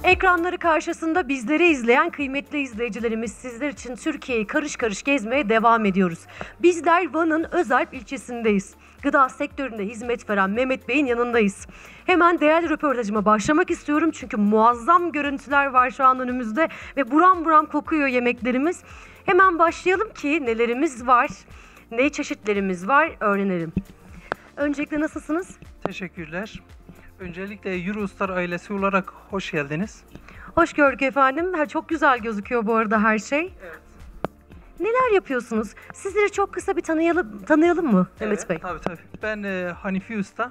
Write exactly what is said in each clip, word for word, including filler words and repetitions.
Ekranları karşısında bizleri izleyen kıymetli izleyicilerimiz, sizler için Türkiye'yi karış karış gezmeye devam ediyoruz. Bizler Van'ın Özalp ilçesindeyiz. Gıda sektöründe hizmet veren Mehmet Bey'in yanındayız. Hemen değerli röportajıma başlamak istiyorum çünkü muazzam görüntüler var şu an önümüzde ve buram buram kokuyor yemeklerimiz. Hemen başlayalım ki nelerimiz var, ne çeşitlerimiz var öğrenelim. Öncelikle nasılsınız? Teşekkürler. Öncelikle Eurostar ailesi olarak hoş geldiniz. Hoş gördük efendim. Ha, çok güzel gözüküyor bu arada her şey. Evet. Neler yapıyorsunuz? Sizleri çok kısa bir tanıyalım, tanıyalım mı Mehmet Evet, Bey? tabii tabii. Ben e, Hanifi Usta.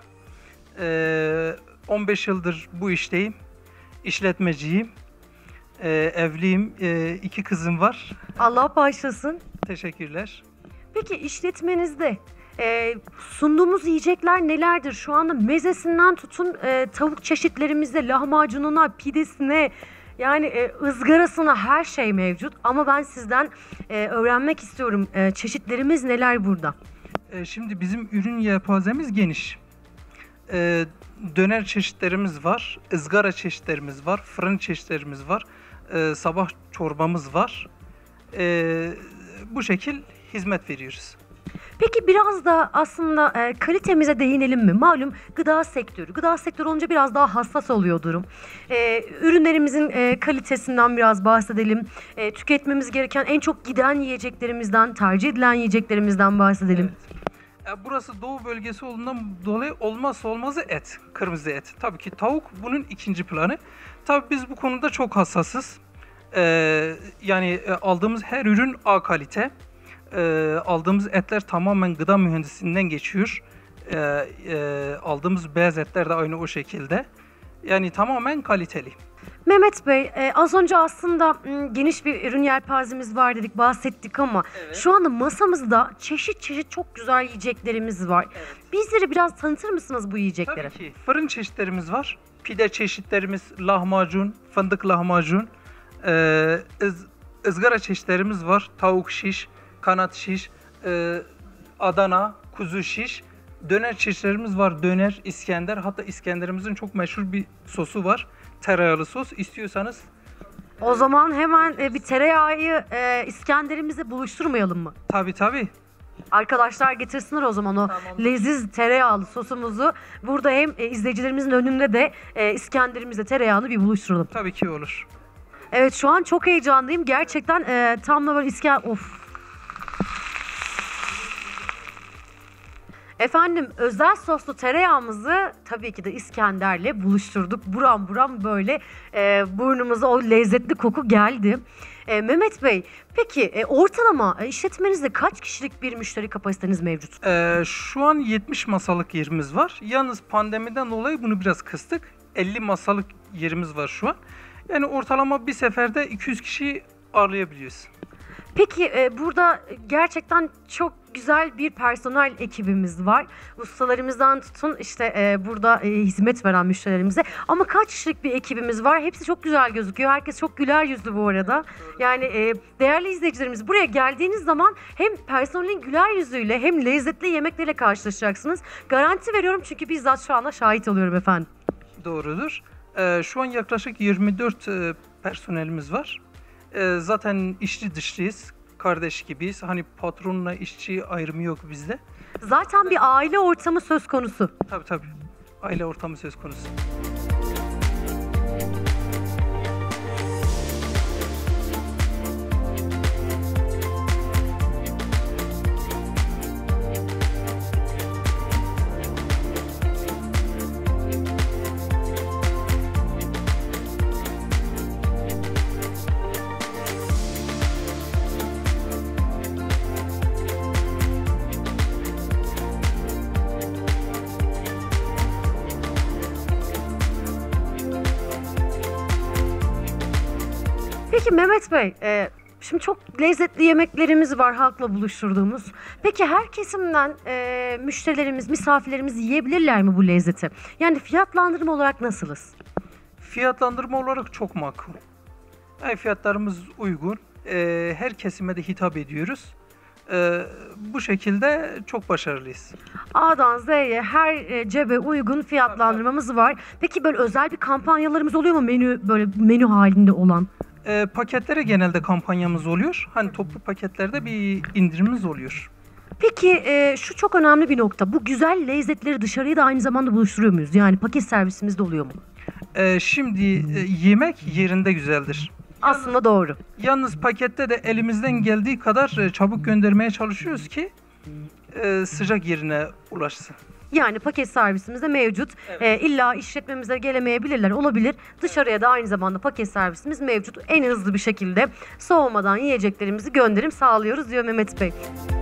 E, on beş yıldır bu işteyim. İşletmeciyim. E, evliyim. E, iki kızım var. Allah bağışlasın. Teşekkürler. Peki işletmenizde e, sunduğumuz yiyecekler nelerdir? Şu anda mezesinden tutun e, tavuk çeşitlerimizde lahmacununa, pidesine, yani e, ızgarasına her şey mevcut. Ama ben sizden e, öğrenmek istiyorum. E, çeşitlerimiz neler burada? E, şimdi bizim ürün yelpazemiz geniş. E, döner çeşitlerimiz var. Izgara çeşitlerimiz var. Fırın çeşitlerimiz var. E, sabah çorbamız var. E, bu şekil hizmet veriyoruz. Peki biraz da aslında e, kalitemize değinelim mi? Malum gıda sektörü. Gıda sektörü olunca biraz daha hassas oluyor durum. E, ürünlerimizin e, kalitesinden biraz bahsedelim. E, tüketmemiz gereken en çok giden yiyeceklerimizden, tercih edilen yiyeceklerimizden bahsedelim. Evet. E, burası doğu bölgesi olduğundan dolayı olmazsa olmazı et. Kırmızı et. Tabii ki tavuk bunun ikinci planı. Tabii biz bu konuda çok hassasız. E, yani e, aldığımız her ürün A kalite. E, aldığımız etler tamamen gıda mühendisliğinden geçiyor. E, e, aldığımız beyaz etler de aynı o şekilde. Yani tamamen kaliteli. Mehmet Bey, e, az önce aslında m, geniş bir ürün yelpazemiz var dedik, bahsettik ama Evet. şu anda masamızda çeşit çeşit çok güzel yiyeceklerimiz var. Evet. Bizleri biraz tanıtır mısınız bu yiyecekleri? Tabii ki. Fırın çeşitlerimiz var. Pide çeşitlerimiz, lahmacun, fındık lahmacun, e, ız, ızgara çeşitlerimiz var. Tavuk şiş, kanat şiş, e, Adana, kuzu şiş. Döner çeşitlerimiz var. Döner, İskender. Hatta İskenderimizin çok meşhur bir sosu var. Tereyağlı sos. İstiyorsanız. O zaman hemen e, bir tereyağı e, İskender'imizi buluşturmayalım mı? Tabii tabii. Arkadaşlar getirsinler o zaman o Tamamdır. leziz tereyağlı sosumuzu. Burada hem e, izleyicilerimizin önünde de e, İskender'imizle tereyağını bir buluşturalım. Tabii ki olur. Evet, şu an çok heyecanlıyım. Gerçekten e, tam da böyle İskender... Of. Efendim, özel soslu tereyağımızı tabii ki de İskender'le buluşturduk. Buram buram böyle e, burnumuza o lezzetli koku geldi. E, Mehmet Bey, peki e, ortalama e, işletmenizde kaç kişilik bir müşteri kapasiteniz mevcut? Ee, şu an yetmiş masalık yerimiz var. Yalnız pandemiden dolayı bunu biraz kıstık. elli masalık yerimiz var şu an. Yani ortalama bir seferde iki yüz kişi ağırlayabiliyoruz. Peki e, burada gerçekten çok güzel bir personel ekibimiz var. Ustalarımızdan tutun işte e, burada e, hizmet veren müşterilerimize. Ama kaç kişilik bir ekibimiz var? Hepsi çok güzel gözüküyor. Herkes çok güler yüzlü bu arada. Yani e, değerli izleyicilerimiz, buraya geldiğiniz zaman hem personelin güler yüzüyle hem lezzetli yemekleriyle karşılaşacaksınız. Garanti veriyorum çünkü bizzat şu anda şahit oluyorum efendim. Doğrudur. Ee, şu an yaklaşık yirmi dört e, personelimiz var. E, zaten içli dışlıyız. Kardeş gibiyiz. Hani patronla işçi ayrımı yok bizde. Zaten bir aile ortamı söz konusu. Tabii tabii. Aile ortamı söz konusu. Peki Mehmet Bey, e, şimdi çok lezzetli yemeklerimiz var halkla buluşturduğumuz. Peki her kesimden e, müşterilerimiz, misafirlerimiz yiyebilirler mi bu lezzeti? Yani fiyatlandırma olarak nasılız? Fiyatlandırma olarak çok makul. Yani fiyatlarımız uygun. Ee, her kesime de hitap ediyoruz. Ee, bu şekilde çok başarılıyız. A'dan Z'ye her e, cebe uygun fiyatlandırmamız var. Peki böyle özel bir kampanyalarımız oluyor mu menü böyle menü halinde olan? Ee, paketlere genelde kampanyamız oluyor. Hani toplu paketlerde bir indirimimiz oluyor. Peki e, şu çok önemli bir nokta. Bu güzel lezzetleri dışarıya da aynı zamanda buluşturuyor muyuz? Yani paket servisimiz de oluyor mu? Ee, şimdi e, yemek yerinde güzeldir. Aslında doğru. Yalnız pakette de elimizden geldiği kadar e, çabuk göndermeye çalışıyoruz ki e, sıcak yerine ulaşsın. Yani paket servisimiz de mevcut. Evet. E, illa işletmemize gelemeyebilirler, olabilir. Dışarıya da aynı zamanda paket servisimiz mevcut. En hızlı bir şekilde soğumadan yiyeceklerimizi gönderim sağlıyoruz diyor Mehmet Bey.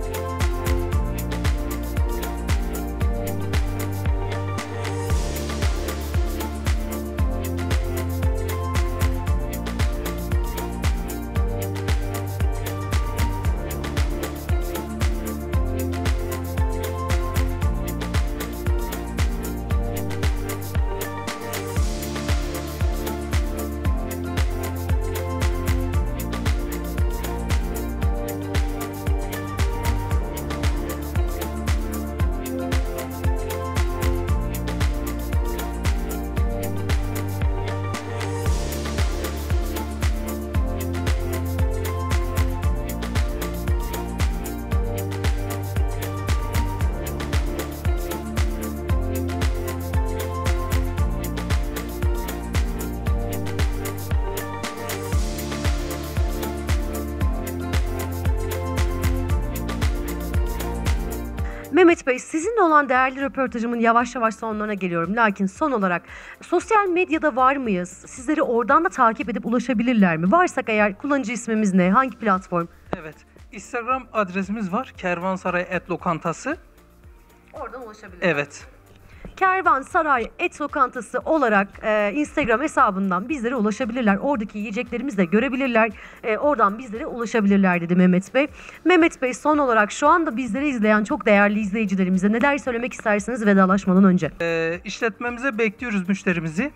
Mehmet Bey, sizinle olan değerli röportajımın yavaş yavaş sonlarına geliyorum. Lakin son olarak sosyal medyada var mıyız? Sizleri oradan da takip edip ulaşabilirler mi? Varsak eğer kullanıcı ismimiz ne? Hangi platform? Evet. Instagram adresimiz var. Kervansaray Et Lokantası. Oradan ulaşabilirler. Evet. Kervansaray Et Lokantası olarak e, Instagram hesabından bizlere ulaşabilirler. Oradaki yiyeceklerimizi de görebilirler. E, oradan bizlere ulaşabilirler dedi Mehmet Bey. Mehmet Bey, son olarak şu anda bizleri izleyen çok değerli izleyicilerimize neler söylemek istersiniz vedalaşmadan önce? E, işletmemize bekliyoruz müşterimizi.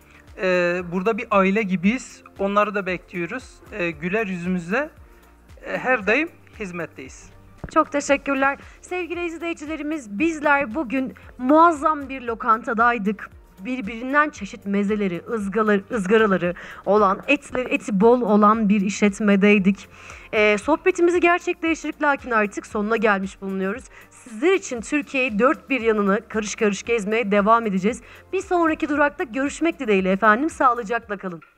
E, burada bir aile gibiyiz. Onları da bekliyoruz. E, güler yüzümüzle e, her daim hizmetteyiz. Çok teşekkürler. Sevgili izleyicilerimiz, bizler bugün muazzam bir lokantadaydık. Birbirinden çeşit mezeleri, ızgaları, ızgaraları olan, etleri, eti bol olan bir işletmedeydik. Ee, sohbetimizi gerçekleştirdik, lakin artık sonuna gelmiş bulunuyoruz. Sizler için Türkiye'yi dört bir yanını karış karış gezmeye devam edeceğiz. Bir sonraki durakta görüşmek dileğiyle efendim. Sağlıcakla kalın.